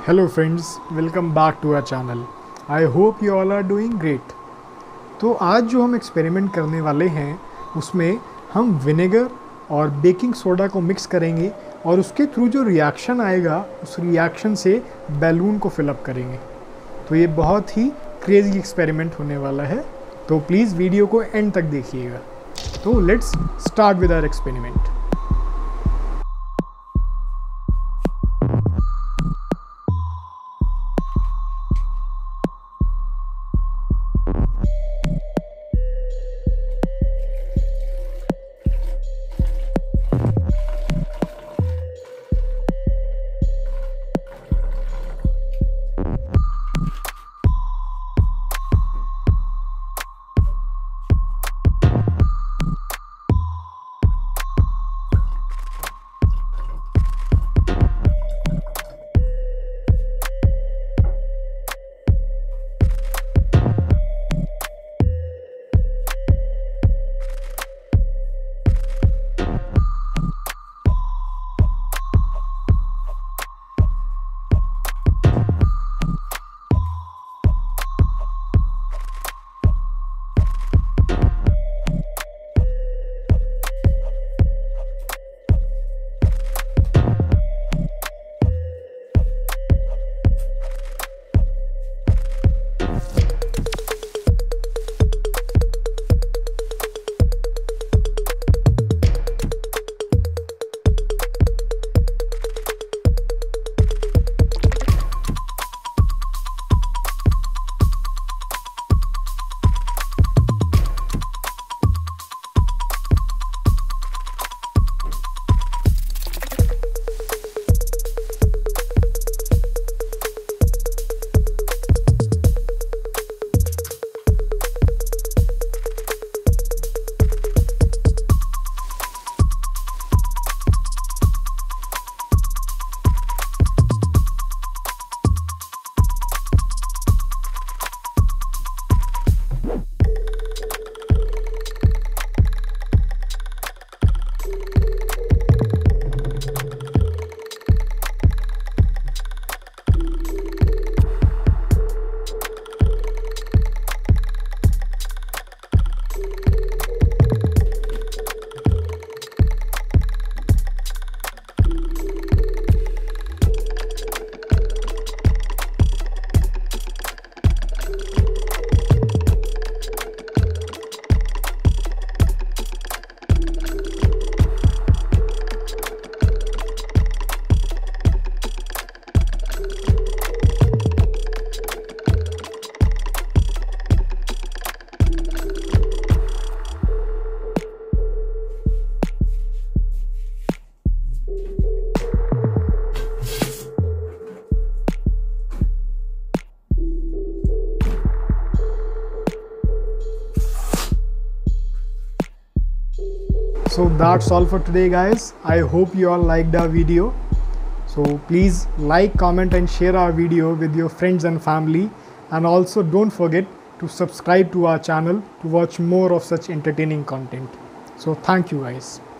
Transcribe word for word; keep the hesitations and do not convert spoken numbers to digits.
Hello friends, welcome back to our channel. I hope you all are doing great. तो आज जो हम experiment करने वाले हैं उसमें हम विनेगर और बेकिंग सोडा को मिक्स करेंगे और उसके थ्रू जो रिएक्शन आएगा उस रिएक्शन से बैलून को फिलअप करेंगे। तो ये बहुत ही क्रेजी एक्सपेरिमेंट होने वाला है, तो प्लीज़ वीडियो को एंड तक देखिएगा। तो let's start with our experiment. So that's all for today, guys. I hope you all liked our video. So please like, comment and share our video with your friends and family, and also don't forget to subscribe to our channel to watch more of such entertaining content. So thank you, guys.